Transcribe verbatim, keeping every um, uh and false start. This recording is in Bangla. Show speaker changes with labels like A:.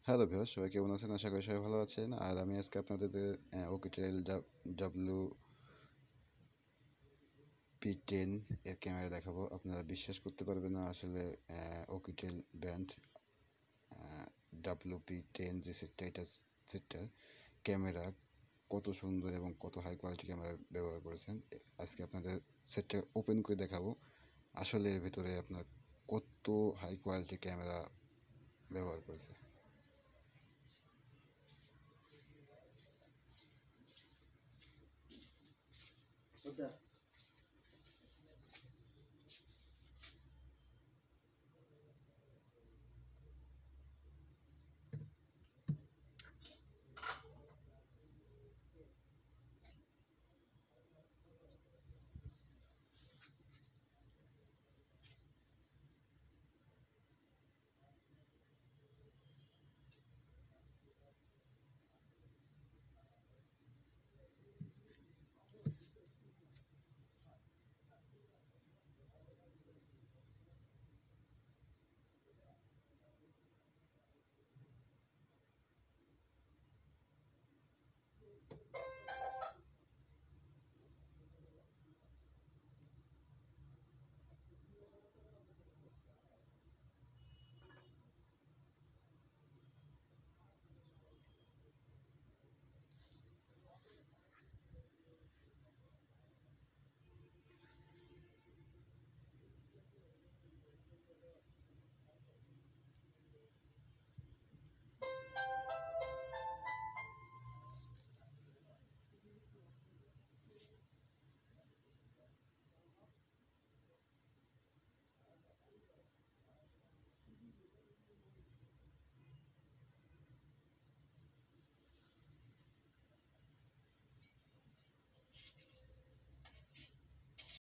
A: হ্যালো ভিউয়ার্স, সবাই কেমন আছেন? আশা করি সবাই ভালো আছেন। আর আমি আজকে আপনাদের ওকিটেল ডাব্লিউ পি টেন এর ক্যামেরা দেখাবো। আপনারা বিশ্বাস করতে পারবেন না, আসলে Oukitel brand W P ten যে সেটটা, এটা সেটটার ক্যামেরা কত সুন্দর এবং কত হাই কোয়ালিটি ক্যামেরা ব্যবহার করেছেন। আজকে আপনাদের সেটটা ওপেন করে দেখাবো। আসলে এর ভিতরে আপনার কত হাই কোয়ালিটি ক্যামেরা ব্যবহার করেছে।